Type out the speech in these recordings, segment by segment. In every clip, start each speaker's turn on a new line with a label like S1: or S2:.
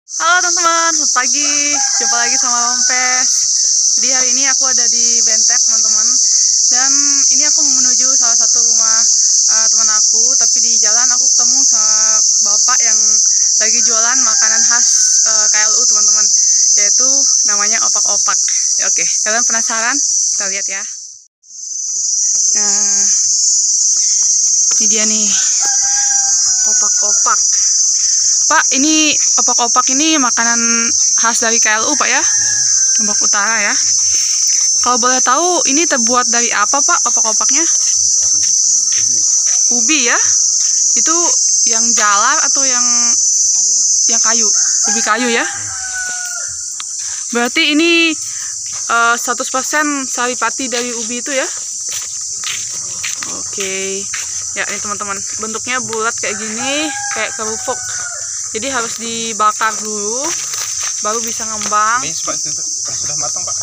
S1: Halo teman-teman, selamat pagi. Jumpa lagi sama Rompes. Jadi hari ini aku ada di Bentek teman-teman. Dan ini aku menuju salah satu rumah teman aku. Tapi di jalan aku ketemu sama bapak yang lagi jualan makanan khas KLU teman-teman. Yaitu namanya opak-opak. Oke, kalian penasaran? Kita lihat ya. Nah, ini dia nih, opak-opak. Pak, ini opak-opak ini makanan khas dari KLU, Pak ya? Lombok Utara ya. Kalau boleh tahu, ini terbuat dari apa, Pak, opak-opaknya? Ubi ya? Itu yang jalar atau yang kayu? Ubi kayu ya? Berarti ini 100% saripati dari ubi itu ya? Oke. Ya, ini teman-teman. Bentuknya bulat kayak gini, kayak kerupuk. Jadi harus dibakar dulu, baru bisa ngembang.
S2: Ini sudah matang, Pak.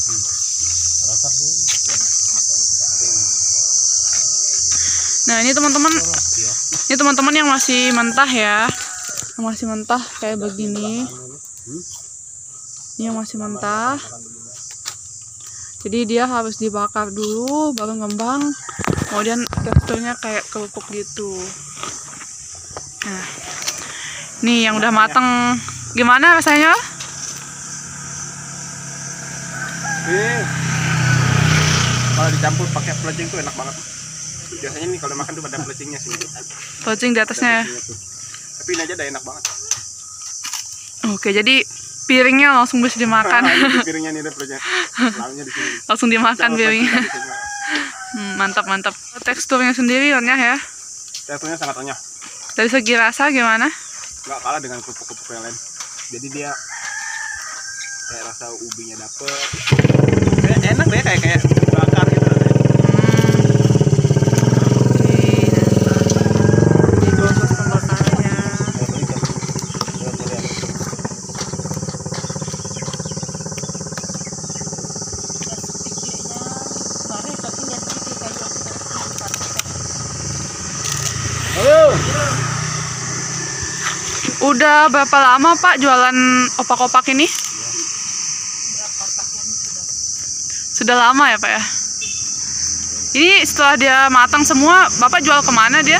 S1: Nah, ini teman-teman yang masih mentah ya, yang masih mentah kayak begini. Ini yang masih mentah. Jadi dia harus dibakar dulu, baru ngembang. Kemudian teksturnya kayak kerupuk gitu. Nah. Nih yang udah mateng, gimana rasanya?
S2: Kalau dicampur pakai pelecing tuh enak banget. Biasanya nih kalau makan tuh ada pelecingnya sih.
S1: Pelecing di atasnya.
S2: Tapi ini aja udah enak banget.
S1: Oke, jadi piringnya langsung bisa dimakan.
S2: Piringnya nih ada pelecing. Lalunya di sini.
S1: Langsung dimakan piringnya. Mantap. Teksturnya sendiri renyah ya.
S2: Teksturnya sangat renyah.
S1: Dari segi rasa gimana?
S2: Nggak kalah dengan kerupuk-kerupuk yang lain. Jadi dia kayak rasa ubinya dapet. Enak deh kayak bakar gitu.
S1: Ini proses pembakarannya. Udah berapa lama Pak jualan opak-opak ini? Sudah lama ya Pak ya? Ini setelah dia matang semua, Bapak jual kemana dia?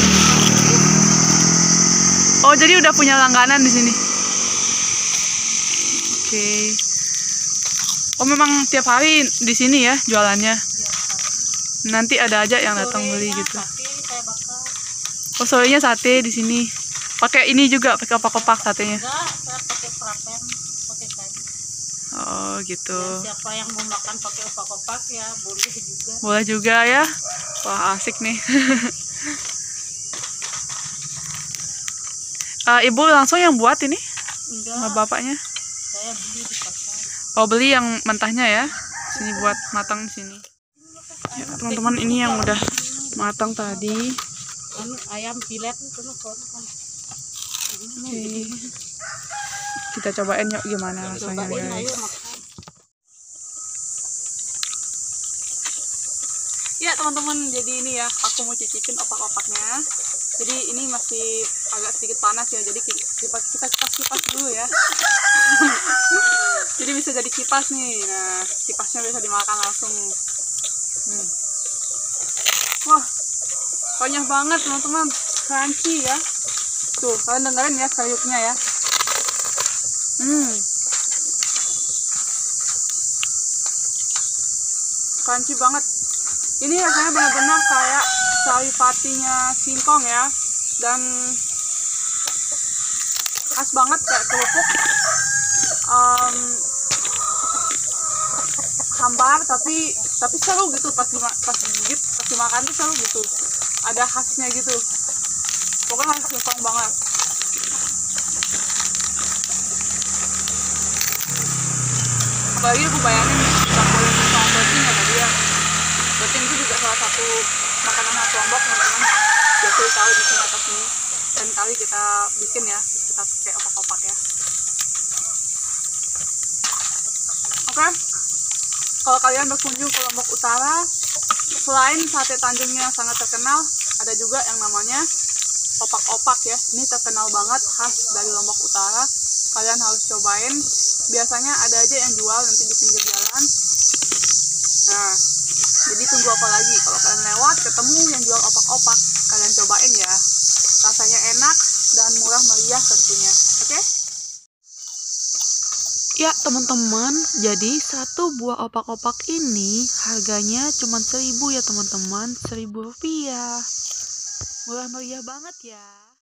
S1: Oh, jadi udah punya langganan di sini. Oke. Oh, memang tiap hari di sini ya jualannya? Nanti ada aja yang datang beli gitu. Oh, sorenya sate di sini. Pakai ini juga, pakai opak-opak satenya.
S3: Enggak, saya pakai prapen, pakai kayu.
S1: Oh, gitu.
S3: Ya, siapa yang mau makan pakai opak-opak ya boleh juga.
S1: Boleh juga ya. Wah, asik nih. Ibu langsung yang buat ini?
S3: Enggak,
S1: Sama bapaknya?
S3: saya beli di pasar.
S1: Oh, beli yang mentahnya ya. Sini buat matang di sini. Ya, teman-teman, ini yang udah matang tadi.
S3: Ayam pilet itu kan.
S1: Oke. Kita cobain yuk gimana rasanya
S3: Cobain ayo
S1: guys.
S3: makan.
S1: Ya teman-teman, jadi ini ya aku mau cicipin opak-opaknya. Jadi ini masih agak sedikit panas ya, jadi kita kipas dulu ya. Jadi bisa jadi kipas nih. Nah, kipasnya bisa dimakan langsung. Wah, banyak banget teman-teman, crunchy ya. Tuh, kalian dengerin ya sayupnya ya. Crunchy banget. Ini rasanya benar-benar kayak saripatinya singkong ya. Dan khas banget kayak kerupuk. Hambar tapi seru gitu pas digigit, pas dimakan tuh seru gitu. Ada khasnya gitu. Pokoknya khas singkong banget. Apalagi aku bayangin campurin sama beting ya tadi ya. Beting itu juga salah satu makanan khas Lombok teman-teman. Biasa tahu di sini atas sini. Dan kali kita bikin ya, kita pakai opak-opak ya. Oke. Kalau kalian berkunjung ke Lombok Utara, selain sate Tanjungnya sangat terkenal, ada juga yang namanya opak-opak ya. Ini terkenal banget, khas dari Lombok Utara. kalian harus cobain. Biasanya ada aja yang jual nanti di pinggir jalan. Nah, jadi tunggu apa lagi? Kalau kalian lewat ketemu yang jual opak-opak, kalian cobain ya. Rasanya enak dan murah meriah tentunya. Oke? Ya teman-teman, jadi satu buah opak-opak ini harganya cuma 1.000 ya teman-teman, 1.000 rupiah. Murah meriah banget ya.